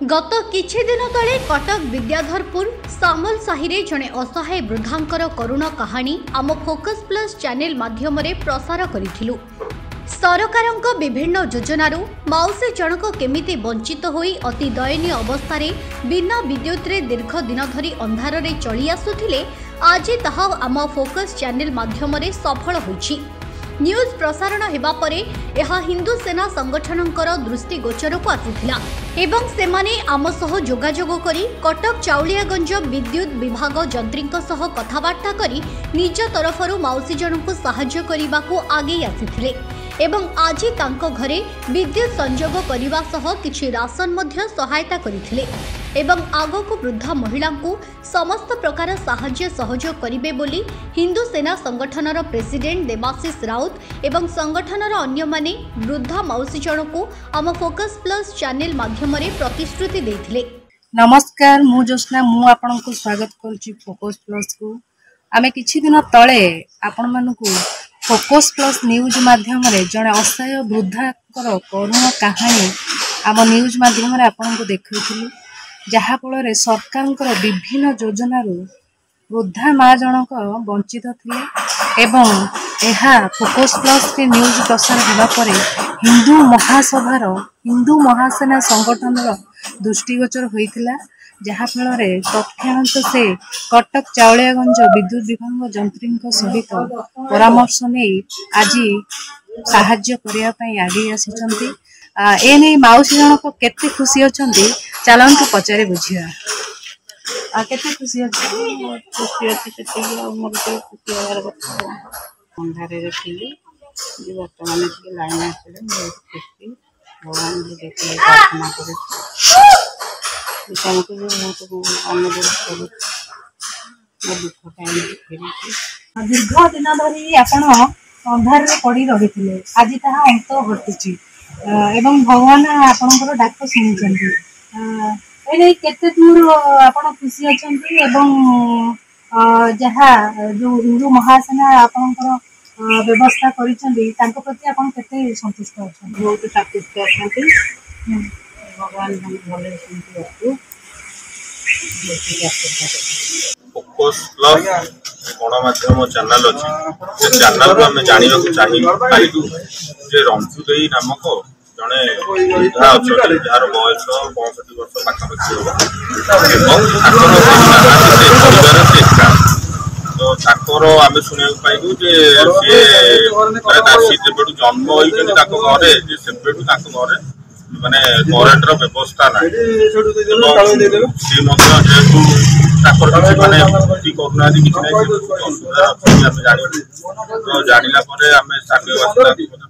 गत किछि दिन तले कटक विद्याधरपुर सामल साहिरे जड़े असहाय वृद्धांकर करुण कहानी आम फोकस प्लस चैनल माध्यम प्रसार करिथिलु। सरकारक विभिन्न योजनारू माउसी जनक केमिति वंचित होई अति दयनीय अवस्था बिना विद्युत रे दीर्घ दिन धरी अंधार रे चली आसुथिले आज ताहा आम फोकस चैनल माध्यम सफल होइछि। न्यूज प्रसारण हेबा परे यह हिंदू सेना संगठनकर दृष्टिगोचर को आसीथिला एवं सेमाने आम सह जोगाजोग करी कटक चाउलियागंज विद्युत विभाग जंत्रीक सह कथबार्ता करी निज तरफरु माउसी जनकु सहाय्य करिबा को आगे आसीथिले एवं आज तांको घरे विद्युत संजोग करिबा सह किछि राशन मध्य सहायता करिथिले एवं आगको वृद्ध महिला को समस्त प्रकार सहाय्य सहयोग करिबे बोली हिंदू सेना संगठनर प्रेसिडेंट देवाशीष राउत एवं संगठनर अन्य माने वृद्ध माउसी जनकु आम फोकस प्लस चैनल माध्यम प्रतिश्रुति देथिले। नमस्कार, मु जोस्ना मु आपनको स्वागत करूची फोकस प्लस को। आमे किछि दिन तळे आपण मानकु फोकस प्लस न्यूज माध्यम रे जने असहाय वृद्धाकर करुण कहानी आम न्यूज माध्यम रे आपनको देखैथिलु, जहा फल सरकार विभिन्न योजना वृद्धा माँ जनक वंचित थिले एवं यह फोकस प्लस के न्यूज प्रसार होगा पर हिंदू महासेना संगठन दृष्टिगोचर होता, जहा फल तथ्यांश से कटक चाउलियागंज विद्युत विभाग जंत्री सहित परामर्श नहीं आज साहाय्य करने आगे आसी एने माउसी जनक केते खुशी अच्छा चलतु पचारे बुझिया केते खुशी अंधारे रखिली बर्तमान लाइन आसले खुशी भगवान देखिए प्रार्थना कर दुख टाइम दीर्घ दिन धरी आपण अंधार पड़ी रही आज ताहा अंत घटी एवं भगवान आपणकर डाक शुणी केते दूर आपण खुशी अच्छा जहा जो हिंदू महासेना आपणकर व्यवस्था प्रति आपण केते संतुष्ट अच्छा? बहुत संतुष्ट अच्छा भगवान भले फोकस प्लस गणमाध्यम चैनल अच्छे से चैनल को आम जानवा चाहिए जे रंजू देई नामक जड़े वृद्धा अच्छा जार बयस 65 वर्ष पाखापाखि तो आम शुणा पाइलु जेबू जन्म होते घरे घरे माने करेन्ट व्यवस्था ना जेहेतु करुना कि असुविधा अच्छी तो जानला स्थानीय बासिंदा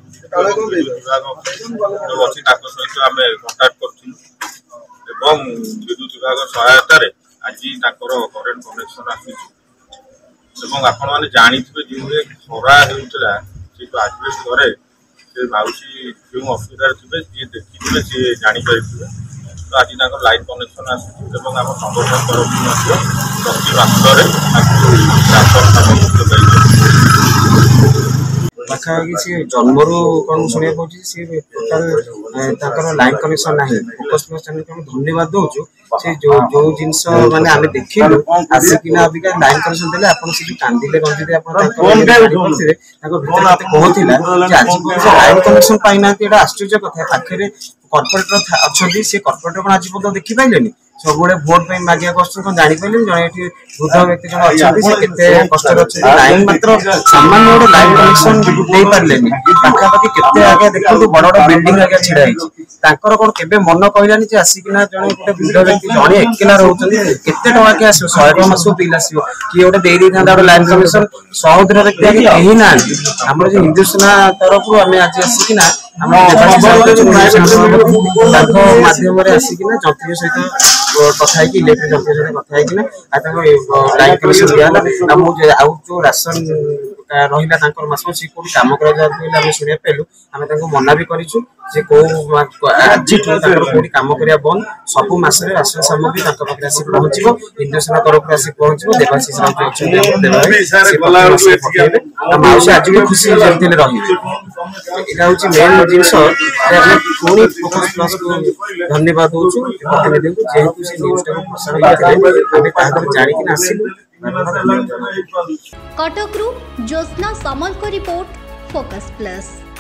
विभाग सहित आम कंटाक्ट कर विद्युत विभाग सहायता आज करेन्ट कनेक्शन आसूँ आपण मैंने जाथे जो खरा होता से आजबेस्ट घरे से माउसी जो असुविधा थे जी देखिए सी जापर तो आज लाइन कनेक्शन आसूँ आम संगठन तरफ प्रति पाखापाखि सी जन्मर कौन शुणा पाँच टोटाल लाइन कनेक्शन ना फोकस प्लस चैनल को धन्यवाद दूचु से जो जिनस माने आमे देखिलु आसिकिना अबिका लाइन कनेक्शन देले आपन से कांदिले रंजिते आपन कहथिला जे आज से लाइन कनेक्शन पाइनांती एटा आश्चर्य कथा पाखरे कॉर्पोरेटर अछंती से कॉर्पोरेटर कोन आज पद देखि पाइलेनी सबुले भोट पे मागिया कष्ट को जानि पाइले जने एठी वृद्ध व्यक्ति जन अछंती से केते कष्ट अछि लाइन मात्र सामान्य ओडे लाइन कनेक्शन दे पारलेनी पाखापाखि केते आगे देखु बड़ बड़ बिल्डिंग आगे छिड़ा हिची तांकर कोन केबे मन कहलानी जे आसिकिना जने गोटे वृद्ध व्यक्ति जने एकेला रहउछन केते टका के आसो 100 मास बिल आसीओ कि ओडे देई दै थांदा लाइन कनेक्शन समुद्र व्यक्ति आगे एही ना हमर जे हिंदू सेना तरफ हमें आज आसिकिना हम माध्यम आसिकिना जंत्री सहित कथा इलेक्ट्रिक जंत्री सहित कथा लाइन कनेक्शन दिया जो राशन रहिला तांकर मास सी कोठी काम करा जा बोली हम सुनिया पेलु हम तांको मना भी करिछु जे को आज तांकर कोठी काम करिया बंद सब मास रे राशन सामग्री तांका पाखरे आसी पहुंचबो हिंदू सेना तरफ आसी पहुंचबो देवाशीष राम जो अछन देवा से पठेबे माउसी आज भी खुशी जमतेले रही एटा होची मेन जिंस हम कोनी फोकस प्लस को धन्यवाद दोछु प्रतिनिधि को जेहेतु से न्यूज को प्रसारण करले हम ताकर जानि कि आसिलु कटकरू ज्योत्स्ना सामल को रिपोर्ट फोकस प्लस।